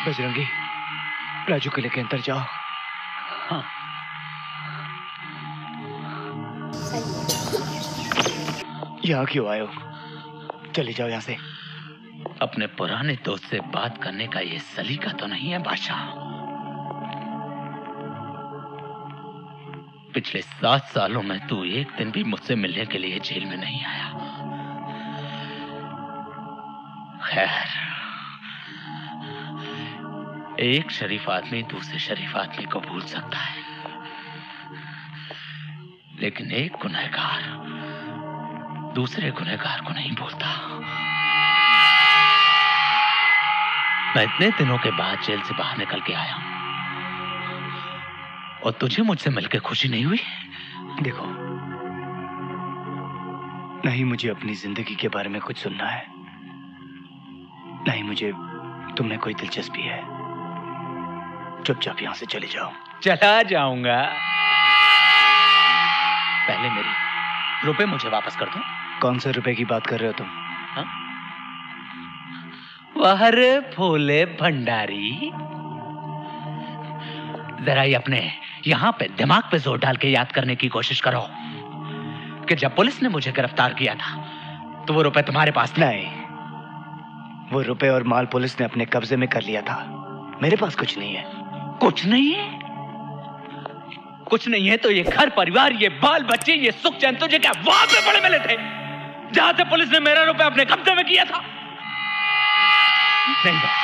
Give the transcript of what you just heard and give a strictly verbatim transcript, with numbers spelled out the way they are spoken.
बजरंगी, राजू के लेके अंदर जाओ। हाँ। यहाँ क्यों आए हो? चले जाओ यहाँ से। अपने पुराने दोस्त से बात करने का ये सलीका तो नहीं है बादशाह। पिछले सात सालों में तू एक दिन भी मुझसे मिलने के लिए जेल में नहीं आया। खैर, एक शरीफ आदमी दूसरे शरीफ आदमी को भूल सकता है, लेकिन एक गुनहगार दूसरे गुनहगार को नहीं भूलता। मैं इतने दिनों के बाद जेल से बाहर निकल के आया हूं और तुझे मुझसे मिलकर खुशी नहीं हुई? देखो, नहीं मुझे अपनी जिंदगी के बारे में कुछ सुनना है, नहीं मुझे तुमने कोई दिलचस्पी है। चुपचाप यहां से चले जाओ। चला जाऊंगा। पहले मेरे रुपए मुझे वापस कर दो। कौन से रुपए की बात कर रहे हो तुम? हाँ? वाह रे भोले भंडारी, जरा ये अपने यहां पे दिमाग पे जोर डाल के याद करने की कोशिश करो कि जब पुलिस ने मुझे गिरफ्तार किया था तो वो रुपए तुम्हारे पास थे। नहीं, वो रुपए और माल पुलिस ने अपने कब्जे में कर लिया था। मेरे पास कुछ नहीं है। कुछ नहीं है? कुछ नहीं है तो ये घर परिवार, ये बाल बच्चे, ये सुख चैन तुझे क्या वहां पे पड़े मिले थे जहां से पुलिस ने मेरा रुपया अपने कब्जे में किया था? नहीं,